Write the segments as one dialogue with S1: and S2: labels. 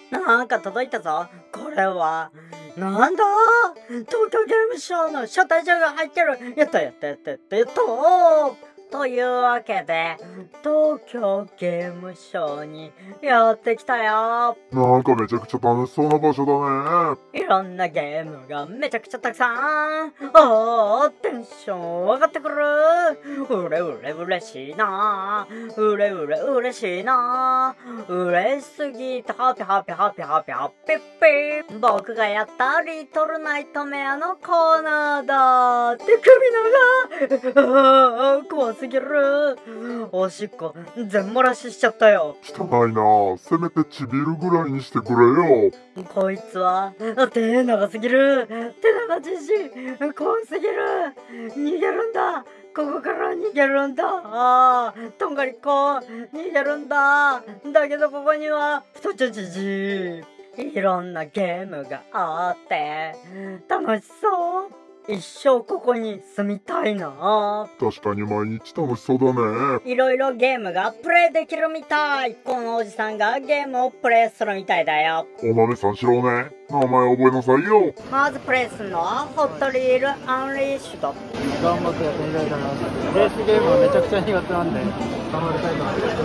S1: なんか届いたぞ。これは、なんだ、東京ゲームショウの招待状が入ってる。やったやったやったやったやったというわけで、東京ゲームショウにやってきたよ。
S2: なんかめちゃくちゃ楽しそうな場所だね。
S1: いろんなゲームがめちゃくちゃたくさん。テンション上がってくる。うれうれ嬉しいな。うれうれ嬉しいな。嬉しすぎてハピハピハピハピハピッピー。僕がやったリトルナイトメアのコーナーだ。って首長。怖すぎる。おしっこ全漏らししちゃったよ。
S2: 汚いな。せめてちびるぐらいにしてくれよ。
S1: こいつは手長すぎる。手長じじい怖すぎる。逃げるんだ。ここから逃げるんだ。とんがりっこ逃げるんだ。だけどここには太っちょじじい。いろんなゲームがあって楽しそう。一生ここに住みたいな。
S2: 確かに毎日楽しそうだね。
S1: いろいろゲームがプレイできるみたい。このおじさんがゲームをプレイするみたいだよ。
S2: お豆三四郎ね。名前覚えなさいよ。
S1: まずプレイするのはホットリールアンリッシュド。
S3: 頑張ってやってみたいと思います。レースゲームはめちゃくちゃ苦手なんで頑張りたいと思います。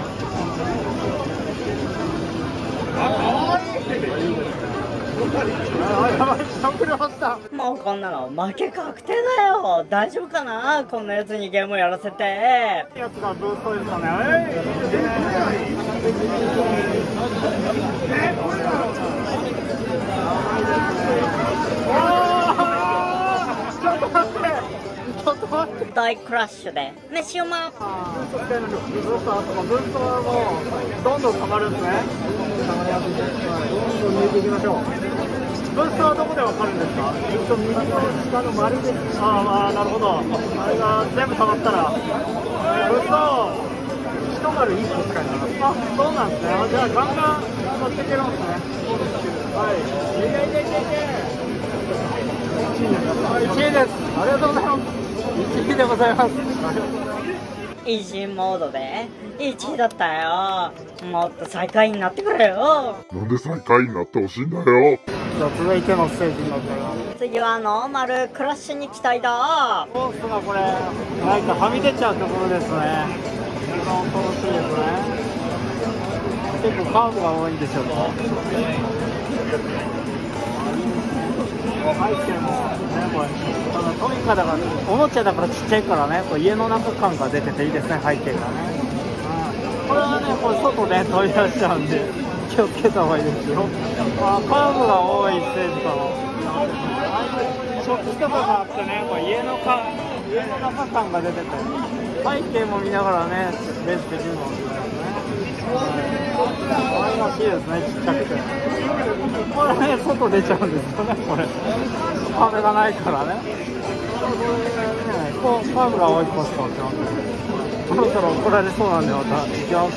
S1: もうこんなの負け確定だよ。大丈夫かな、こんなやつにゲームやらせて。
S3: やつがブーストですかね。
S1: 大クラッシュで飯うま。
S3: ブーストはもうどんどん溜まるんですね。どんどん抜いていきましょう。ブーストはどこでわかるんですか？右の下の丸です。なるほど。あれが全部溜まったらブースト一丸1個使います。そうなんですね。じゃあガンガン乗っていけるんですね。はい。1位です。ありがとうございます。1位でございます。
S1: イージーモードで1位だったよ。もっと最下位になってくれよ。
S2: なんで最下位になってほしいんだよ。
S3: じゃあ続いてのステージになったら
S1: 次はノーマルクラッシュに期待だ。
S3: コースがこれなんかはみ出ちゃうところですね。一番恐ろしいですね。結構カーブが多いんでしょうか。背景もね、これトミカだからおもちゃだからちっちゃいからね、これ家の中感が出てていいですね、背景がね。これはね、これ外で飛び出しちゃうんで気をつけた方がいいですよ。カーブが多いステージかも。食器とかがあってね、これ家の中感が出てて背景も見ながらねレースできるのですね。可愛らしいですね、ちっちゃくて。これね、外出ちゃうんですよね、これ。壁がないからね。カーブが多いコースとなってますね。そろそろ怒られそうなんでまた行きます。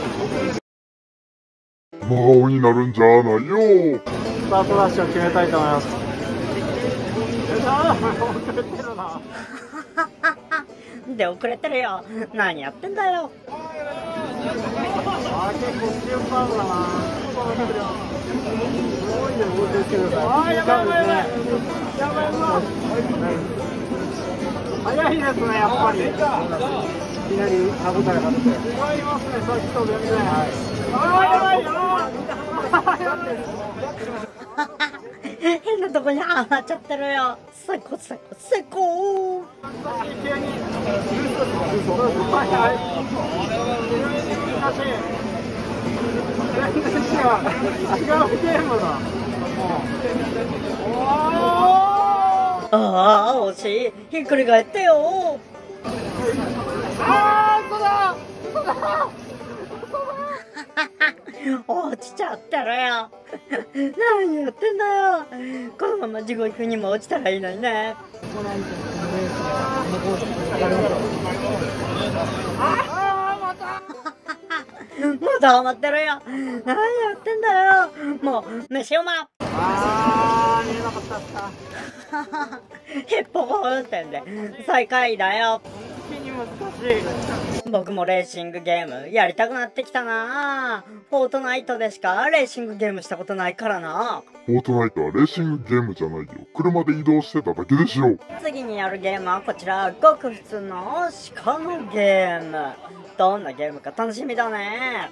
S2: 真顔になるんじゃないよ。
S3: スタートダッシュを決めたいと思います。遅れてるな。
S1: で遅れてるよ。何やってんだよ。
S3: 結構強いカーブだな。すごいね、運転してください。やばいやばいやばい。やばいわ。早いですね、やっぱり。いきなり歯応えがあって。違いますね、さっきと全然。やばい
S1: 変なとこにはまっちゃってるよ。最高最高最高。
S3: 急に違うゲームだ。
S1: 惜しい。ひっくり返ってよ。
S3: 嘘だ
S1: 落ちちゃってるよ。何やってんだよ。このまま地獄にも落ちたらいいのにね。またハマってるよ。何やってんだよ。もう飯うま。
S3: 見えなかった。
S1: ヘッポコ運転で最下位だよ。
S3: に難しい。
S1: 僕もレーシングゲームやりたくなってきたな。フォートナイトでしかレーシングゲームしたことないからな。
S2: フォートナイトはレーシングゲームじゃないよ。車で移動してただけでしょ。
S1: 次にやるゲームはこちら、ごく普通の鹿のゲーム。どんなゲームか楽しみだね。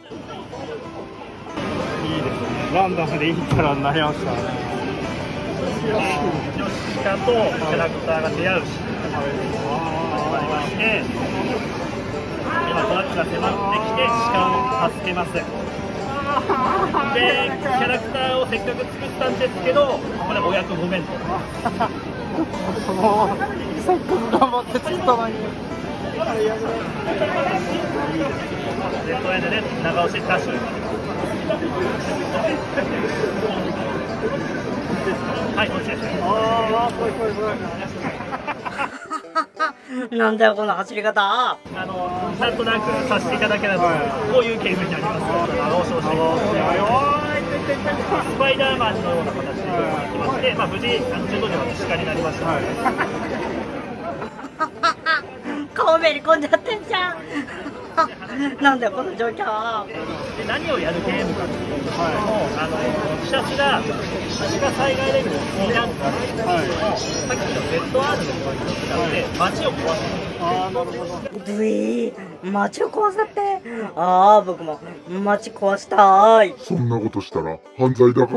S3: いいですね。ランダムでいいからになりましたね。
S4: 鹿とキャラクターが出会うシーンがありまして、今トラックが迫ってきて鹿を助けます。で、キャラクターをせっかく作ったんですけど、ここでお役ごめんと。
S3: もうせっかく頑張って作ったのに。
S4: で、これでね、長押しダッシュ。はい、こっちですね。
S1: なんだよこの走り方。
S4: なんとなくさせていただければ、こういうゲームになります。長押しをしてスパイダーマンのような形でいきまして、無事順当に鹿になりました。
S1: 顔めり込んじゃってんじゃん。なんだよこの状況。
S4: で、何をやるゲームかっていうと、ひたすら鹿災害レベル2段階、さっきのレッドアームのポイントを使って街を壊す。
S1: ブイー、街を壊すって。ああ、僕も街壊したい。
S2: そんなことしたら犯罪だから。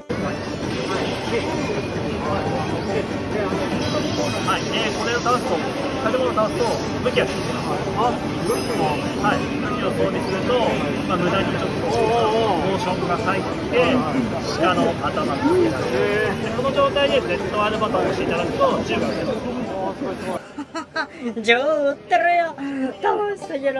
S4: はい、これを倒すと、建物を倒すと武器がついてます。武器も、はい、武器を装備すると、無駄にちょっとモーションが入って鹿の頭がつけられる。で、この状態で ZR ボタンを押していただくと銃が撃てます。
S1: 銃撃ってるよ。楽しすぎる。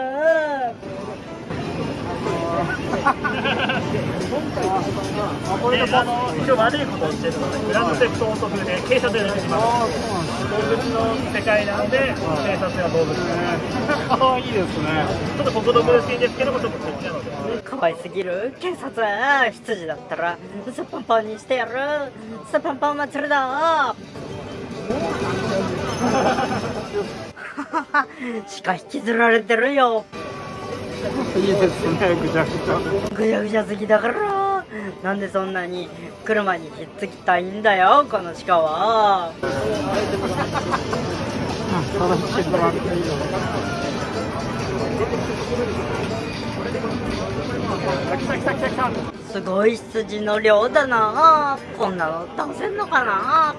S4: で、一応悪いことをしているので、グランドセフトオート風で警察で出てきます。動物の世界なので、警察や動物が
S3: 可愛いですね。
S4: ちょっと心苦しいんですけども、ちょっとこっちなので。
S1: 可愛すぎる。警察羊だったらスパンパンにしてやる。スパンパン祭りだ。鹿引きずられてるよ。
S3: いいですね、ぐちゃぐちゃ。
S1: ぐちゃぐちゃ好きだから。なんでそんなに車にひっつきたいんだよこの鹿は。すごい羊の量だな。こんなの倒せんのかな。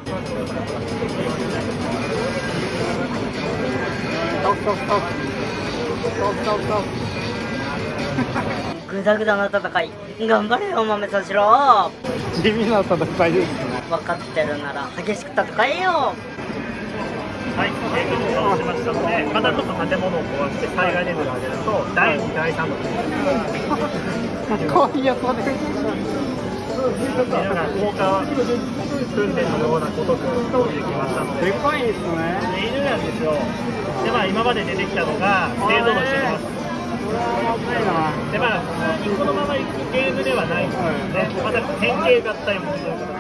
S1: ぐだぐだな戦い、頑張れよ豆さしろ。
S3: 地味な戦いですね。
S1: 分かってるなら激しく戦えよ。
S4: はい、警備に倒しましたので、またちょっと建物を壊して災害レベルを上げると第2、第3の
S3: 可愛いやつが出てきた。
S4: 犬が効果訓練のようなことくできましたので、
S3: でかいですね。
S4: 犬なんですよ。で、今まで出てきたのが勢ぞろいしてきます。で、普通にこのまま行くゲームではないんですね。また変形合体もするから。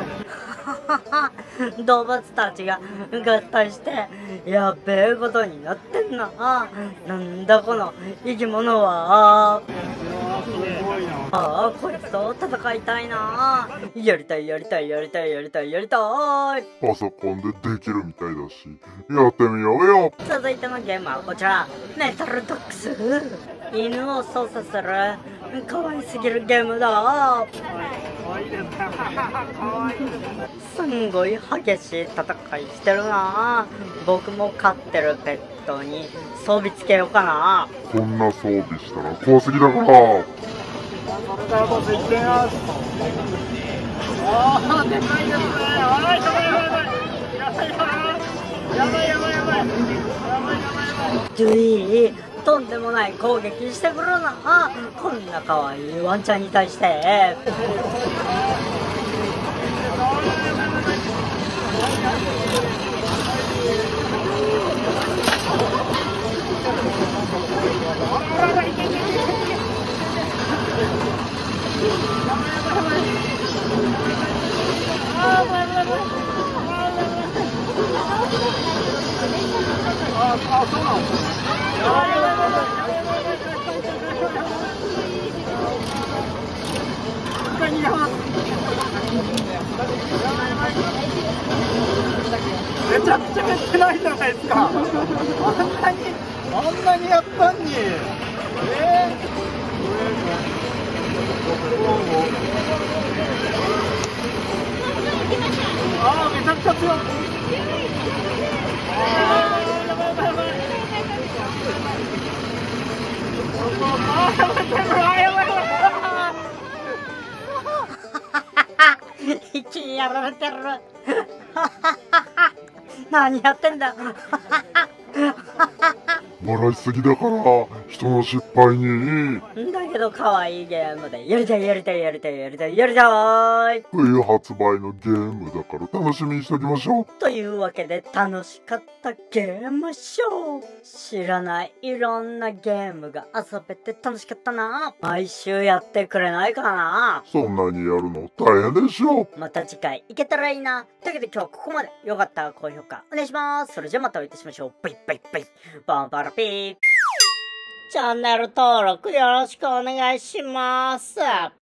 S1: 動物たちが合体してやっべえことになってんな。なんだこの生き物は。ああ、こいつと戦いたいな。やりたいやりたいやりたいやりたいやりたい。
S2: パソコンでできるみたいだし、やってみようよ。
S1: 続いてのゲームはこちら、メタルドックス。犬を操作する可愛すぎるゲームだ。すんごい激しい戦いしてるな。僕も飼ってるペットに装備つけようかな。
S2: こんな装備したら怖すぎだから。
S3: それからこそ行ってみます。おー、でかいですね。おい、やばいやばいやばいやばいやばいやばいやばいやばいやばいやばいやばい。
S1: ドゥイー、とんでもない攻撃してくるな。こんな可愛いワンちゃんに対して。
S3: あ、そうなんですね。 めちゃくちゃ減ってないじゃないですか。あんなにやったんに。ああ、めちゃくちゃ強い。
S1: 一気にやられてる。何やってんだ。
S2: 笑いすぎだから人の失敗に
S1: だけど可愛いゲームでやりたいやりたいやりたいやりたいやりたい
S2: 冬発売のゲームだから楽しみにしておきましょう。
S1: というわけで楽しかったゲームショー。知らないいろんなゲームが遊べて楽しかったな。毎週やってくれないかな。
S2: そんなにやるの大変でしょう。
S1: また次回行けたらいいな。というわけで今日はここまで。よかったら高評価お願いします。それじゃまたお会いいたしましょう。バイバイバイ。バンバラピー。チャンネル登録よろしくお願いします。